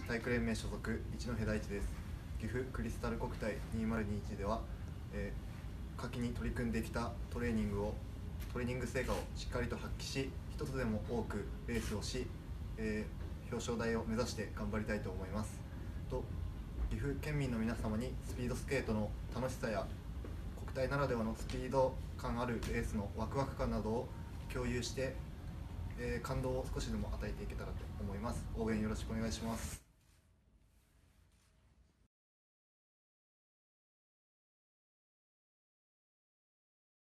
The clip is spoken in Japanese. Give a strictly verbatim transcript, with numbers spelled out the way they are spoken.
体育連盟所属一戸大地です。岐阜クリスタル国体にせんにじゅういちでは、えー、夏季に取り組んできたトレーニングをトレーニング成果をしっかりと発揮し、一つでも多くレースをし、えー、表彰台を目指して頑張りたいと思います。と岐阜県民の皆様にスピードスケートの楽しさや国体ならではのスピード感あるレースのワクワク感などを共有して、えー、感動を少しでも与えていけたらと思います。応援よろしくお願いします。